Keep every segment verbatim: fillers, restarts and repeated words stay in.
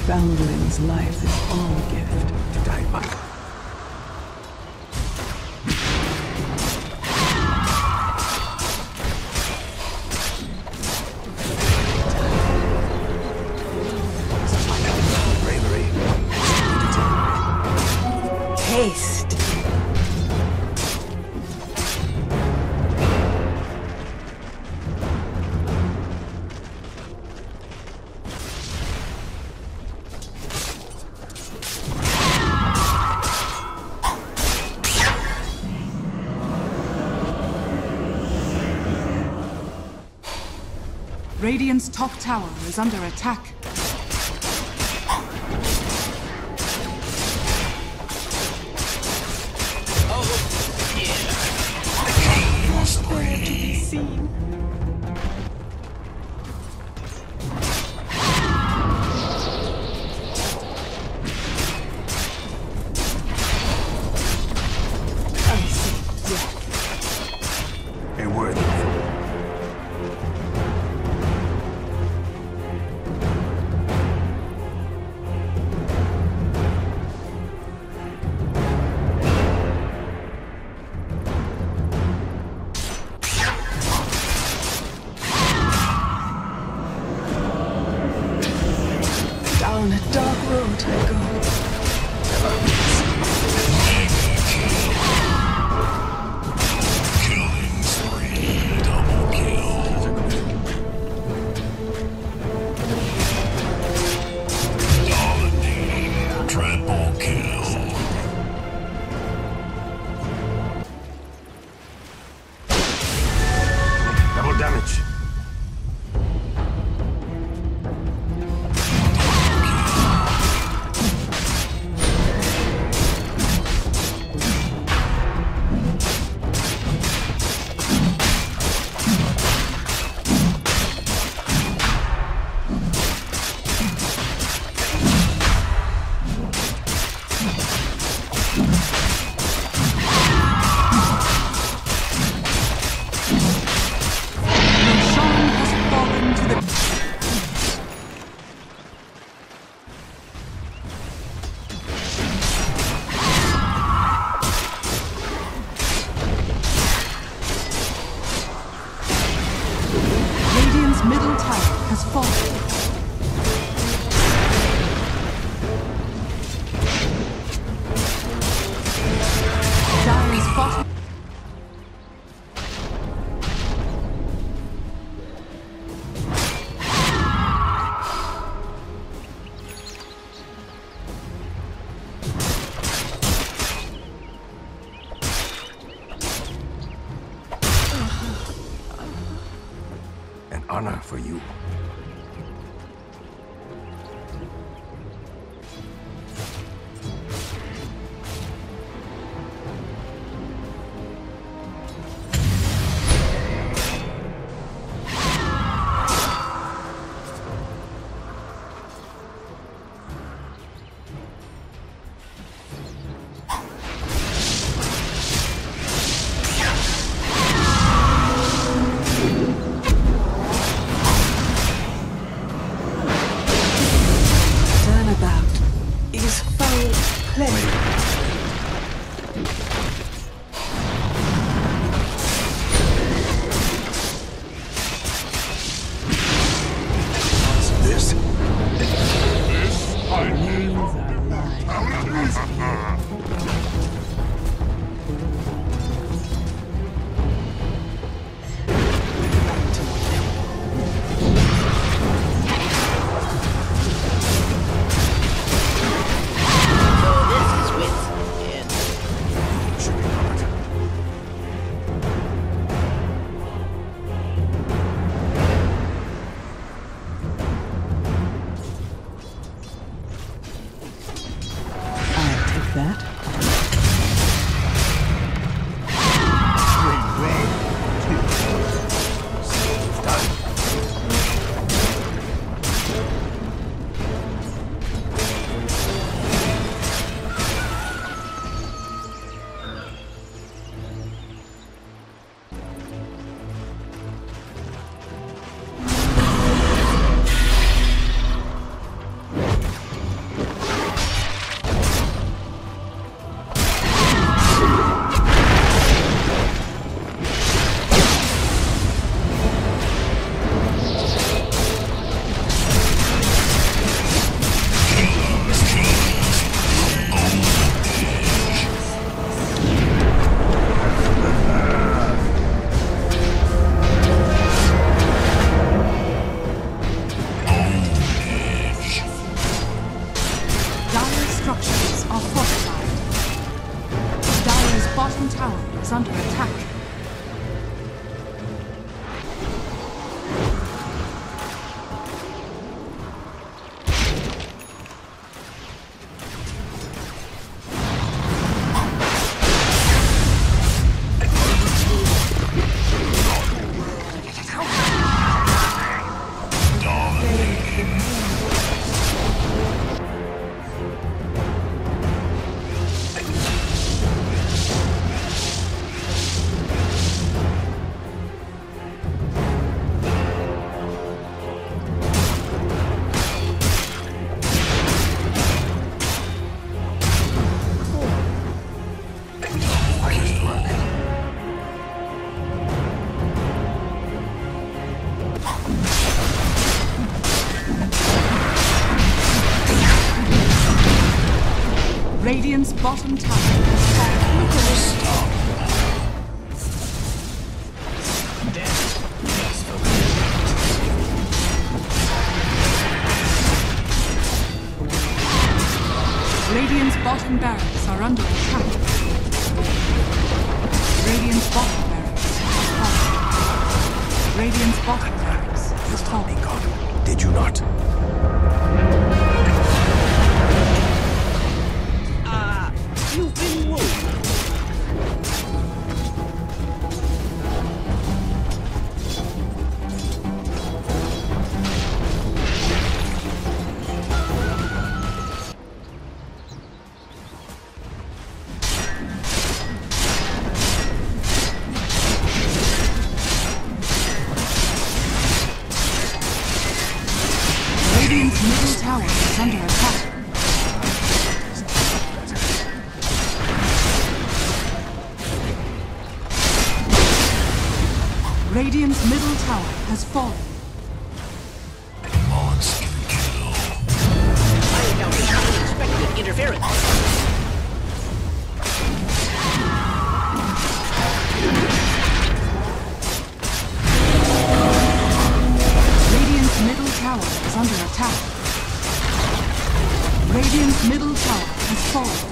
foundling's life is all gift to die by. Haste. Radiant's top tower is under attack. Down a dark road I go. Killing spree, double kill. Dominating, triple kill. Double damage. Radiant's middle tower has fallen. Dire's bottom. An honor for you. Radiant's bottom tower has fallen. Stop. Radiant's bottom barracks are under attack. Radiant's bottom barracks has fallen. Radiant's bottom barracks has You told me, fallen. God. Did you not? Ah, you've been wounded. Radiant's middle tower is under attack. Radiant's middle tower has fallen. Monster kill. I encountered unexpected interference. Radiant's middle tower is under attack. Radiant's middle tower has fallen.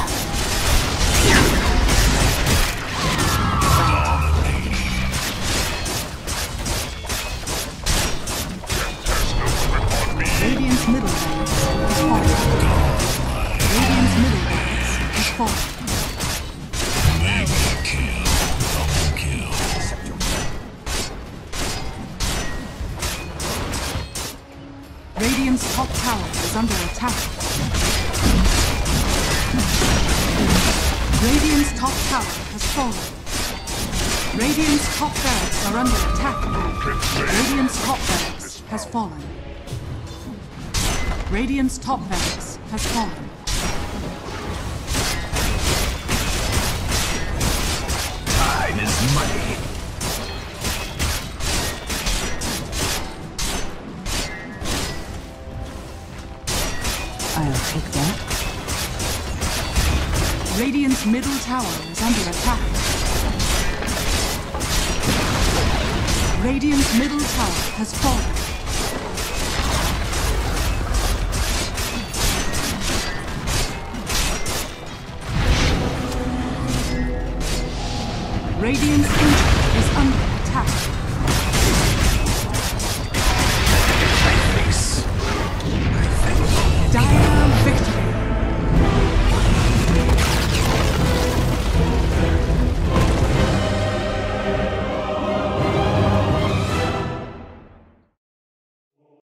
Radiant's middle barracks has fallen. Radiant's middle barracks has fallen. Mega kill. Double kill. Radiant's top tower is under attack. Radiant's top tower has fallen. Radiant's top barracks are under attack. Radiant's top barracks has fallen. Radiant's top barracks has fallen. Time is money. I'll take that. Radiant's middle tower is under attack. Radiant's middle tower has fallen. Radiant's ancient is under attack.